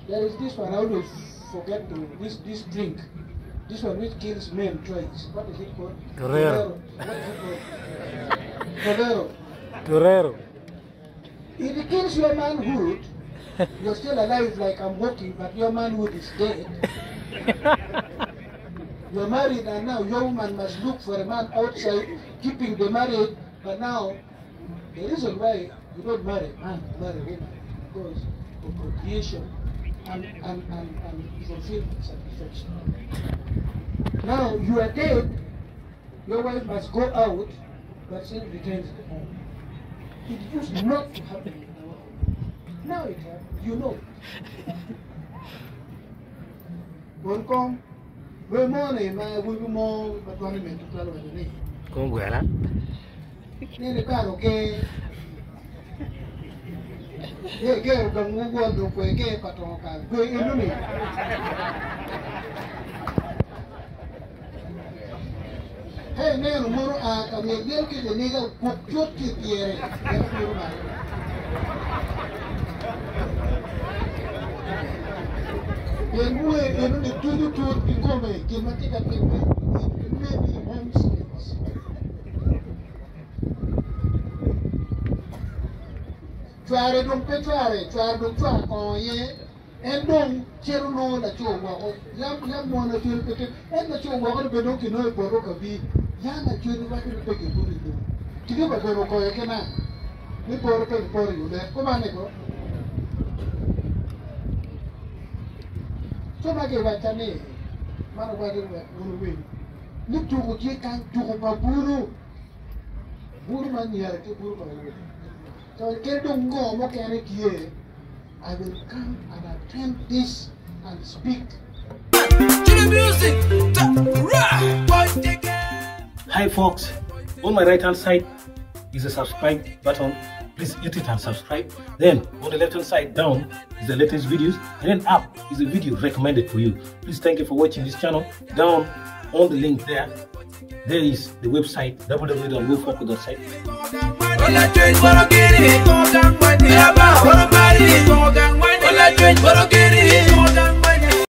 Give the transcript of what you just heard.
There is this one, I always forget this drink. This one which kills men twice. What is it called? Torero. What is it called? Torero. If it kills your manhood, you're still alive like I'm walking, but your manhood is dead. You're married and now your woman must look for a man outside keeping the marriage, but now the reason why you don't marry man, marry woman, because of procreation and fulfillment, satisfaction. Now you are dead, your wife must go out, but still returns home. It used not to happen in our home. Now it happens, you know. Welcome. Good morning, my good morning, but one minute to tell you. Con guerra. Nene caro che non guardo quel che patron caro. Hey, nero moro a cambiare che le nega più che piere. E lui e non è tutto come che matica che maybe homesteads. Tuare non petuare, tuare non tuare con ye, e non c'era no la cioma, yam mona tuare pete, e la cioma con bedo che noi porro capi, yana ciore va che peke puri do. Ti dico quello che na, mi porro per porro io, come ne go? Cuma ke wacane mana wadi buru win ni tuku ki kan tuku ba buru man yar ke buru ba win so ke dongo mo ke ani kiye I will come and attend this and speak to the music. Hi folks, on my right hand side is a subscribe button. Please hit it and subscribe. Then on the left hand side down is the latest videos, and then up is a video recommended for you. Please thank you for watching this channel. Down on the link there is the website www.gnofocus.site.